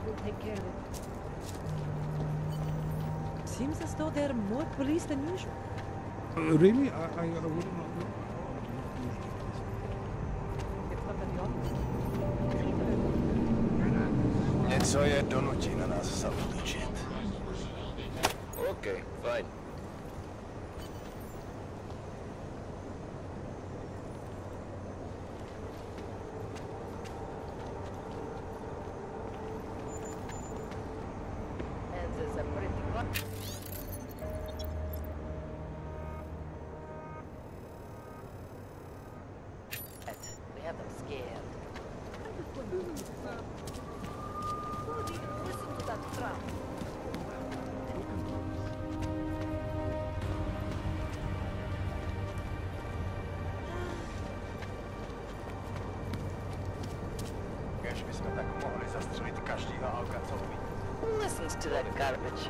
will take care of it. Seems as though there are more police than usual. Really? I would not know. Něco je donutí na nás zaútočit. OK, fajn. We have them scared. Listen to that drum. Kež bychom tak mohli zastřelit každýho auka, co umí. Listens to that garbage.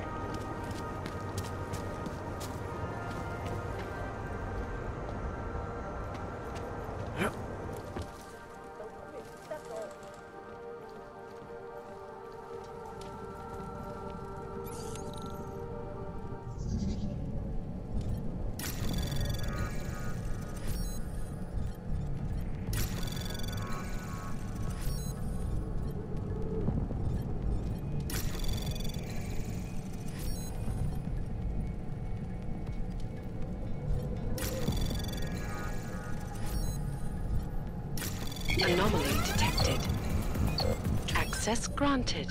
Anomaly detected. Access granted.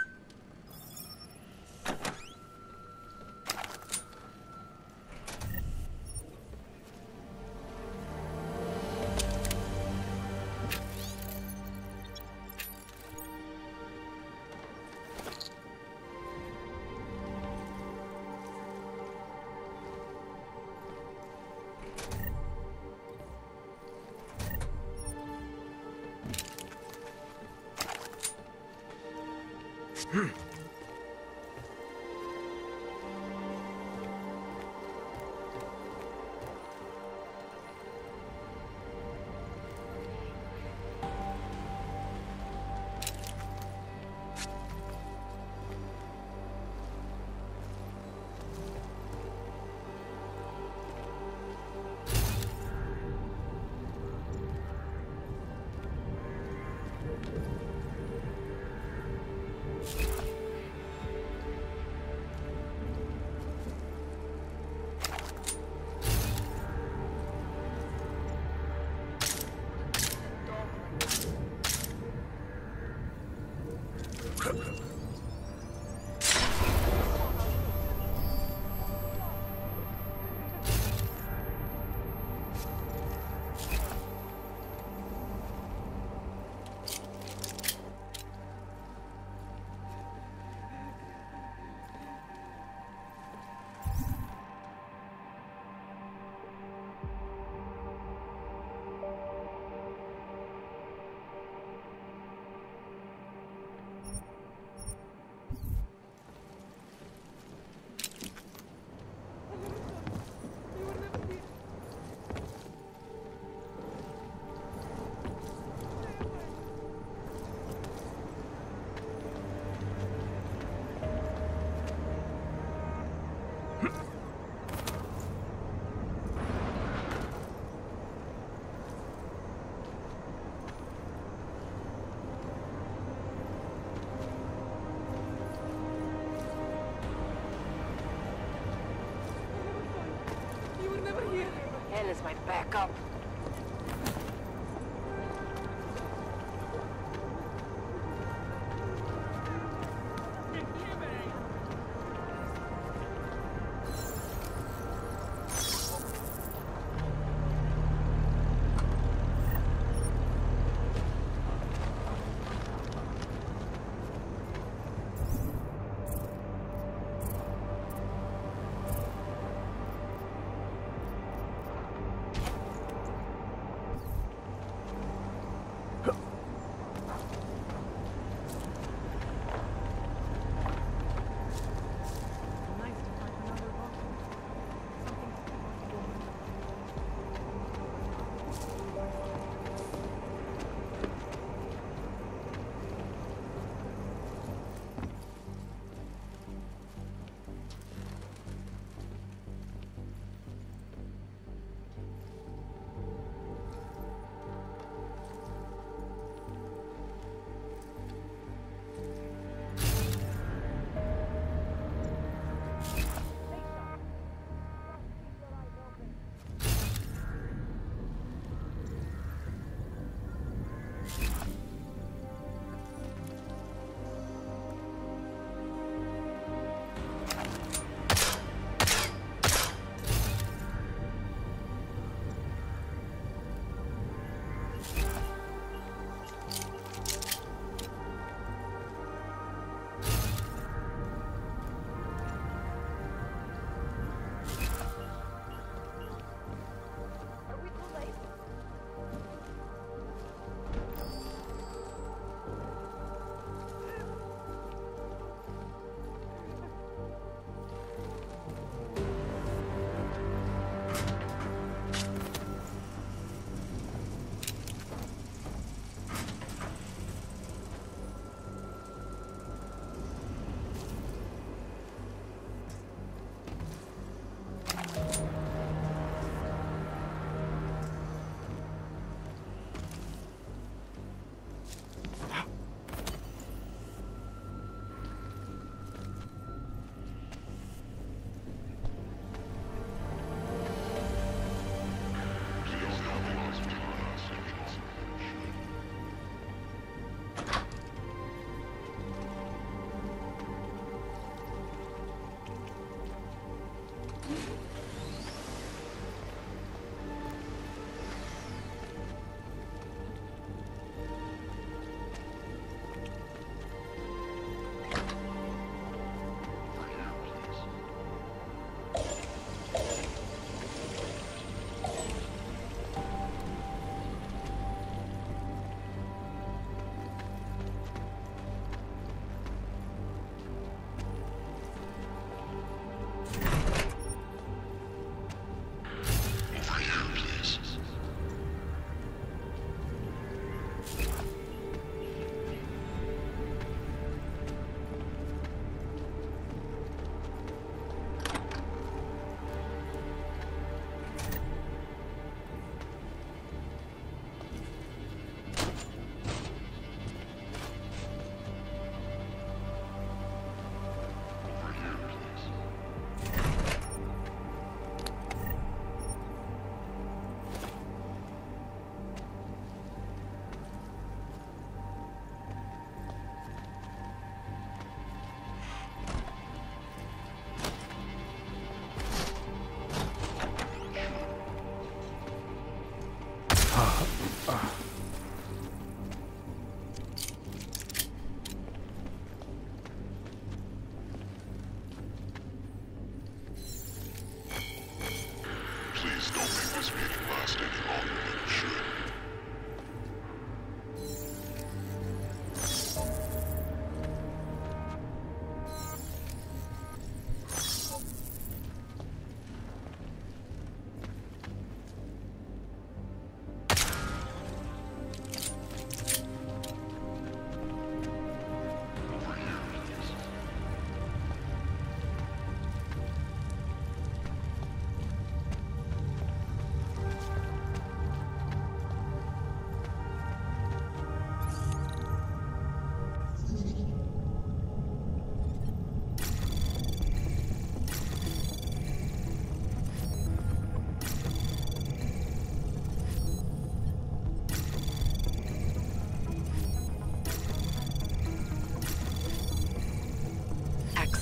Hell is my backup.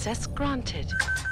Access granted.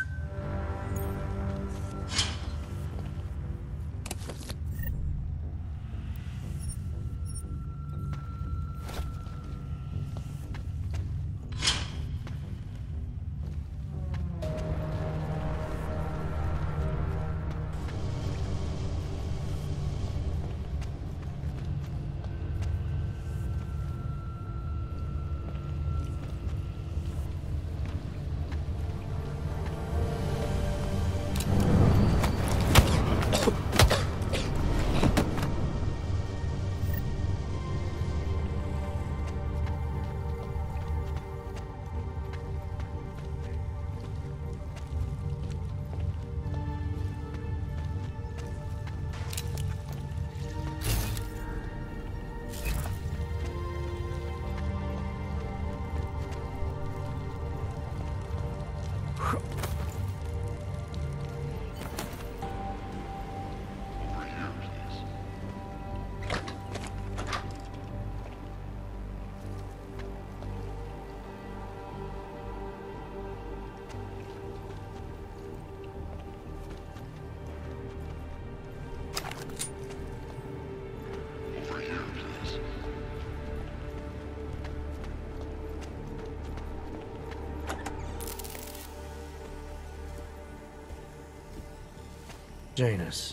Janus,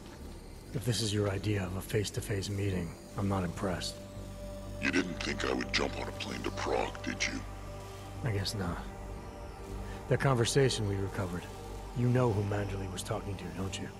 if this is your idea of a face-to-face meeting, I'm not impressed. You didn't think I would jump on a plane to Prague, did you? I guess not. That conversation we recovered, you know who Manderley was talking to, don't you?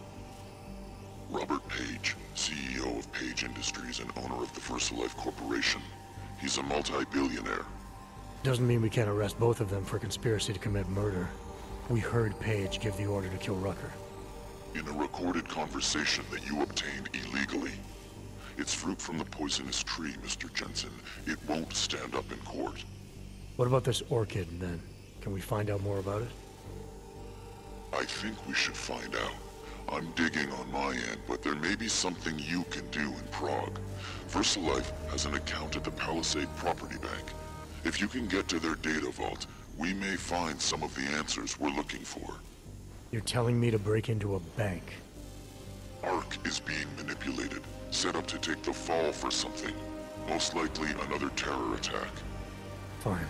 Robert Page, CEO of Page Industries and owner of the VersaLife Corporation. He's a multi-billionaire. Doesn't mean we can't arrest both of them for conspiracy to commit murder. We heard Page give the order to kill Rucker. In a recorded conversation that you obtained illegally. It's fruit from the poisonous tree, Mr. Jensen. It won't stand up in court. What about this orchid, then? Can we find out more about it? I think we should find out. I'm digging on my end, but there may be something you can do in Prague. VersaLife has an account at the Palisade Property Bank. If you can get to their data vault, we may find some of the answers we're looking for. You're telling me to break into a bank? ARC is being manipulated, set up to take the fall for something. Most likely another terror attack. Fine.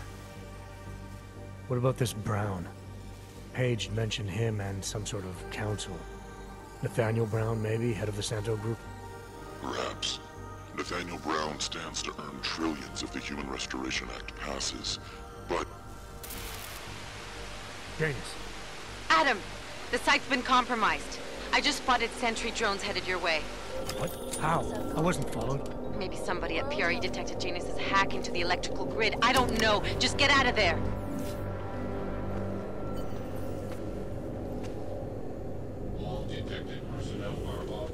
What about this Brown? Page mentioned him and some sort of council. Nathaniel Brown, maybe, head of the Santo Group? Perhaps. Nathaniel Brown stands to earn trillions if the Human Restoration Act passes, but... Janus. Adam! The site's been compromised. I just spotted sentry drones headed your way. What? How? I wasn't followed. Maybe somebody at PRE detected Janus's hack into the electrical grid. I don't know. Just get out of there. All detected personnel are off.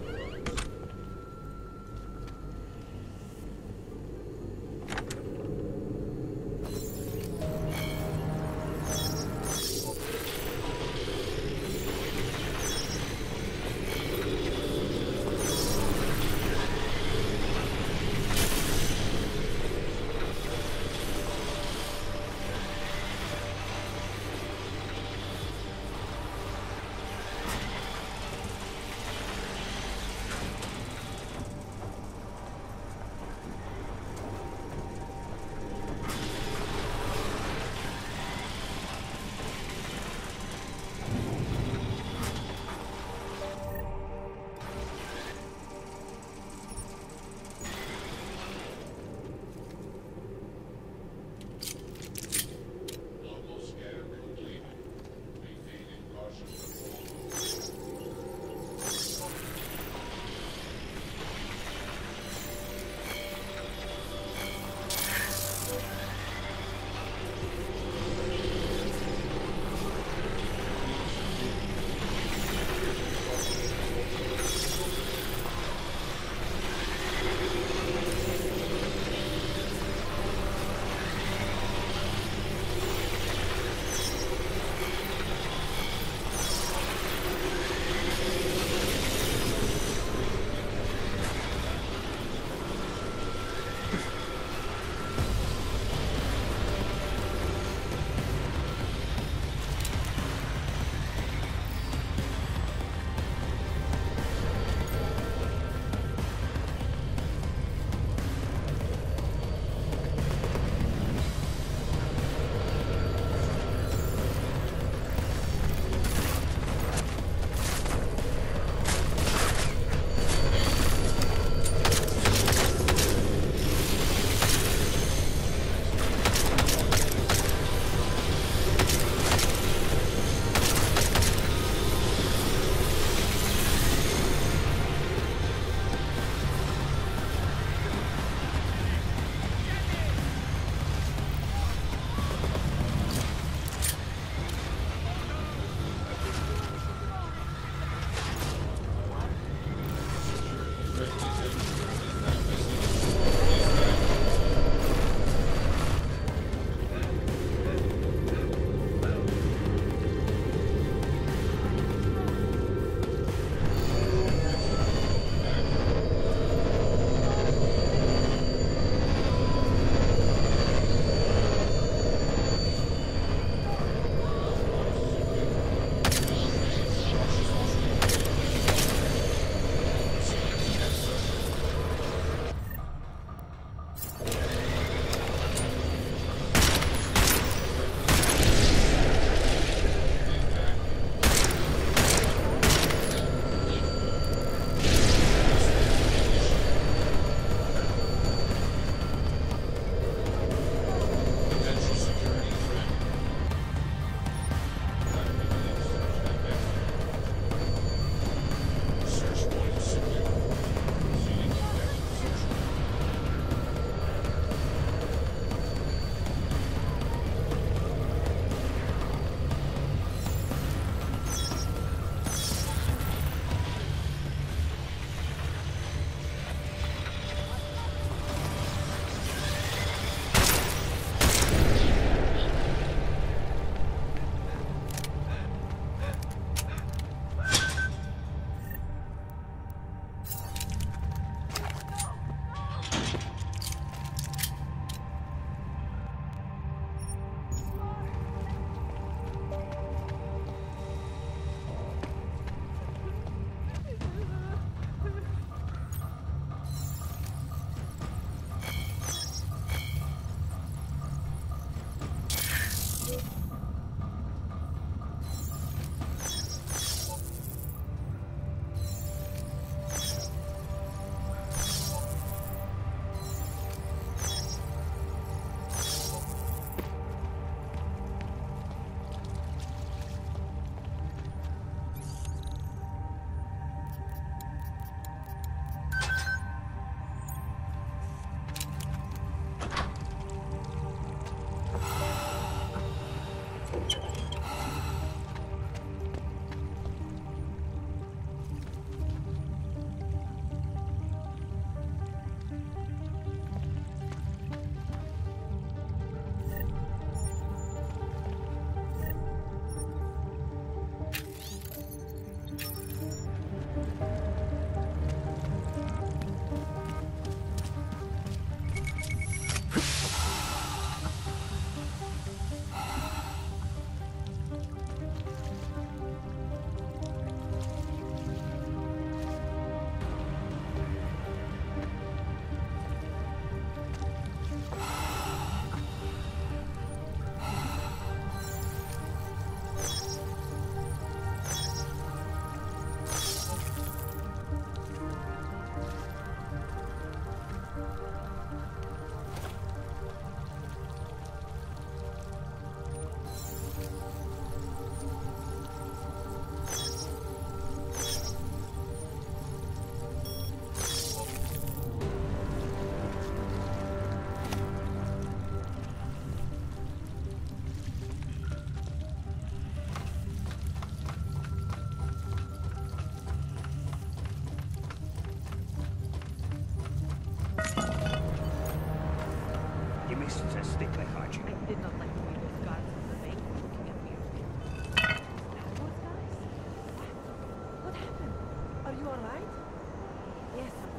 beasts that stink like Archie. I did not like the way those guards on the bank were looking at me. Now those guys? What happened? Are you alright? Yes, I'm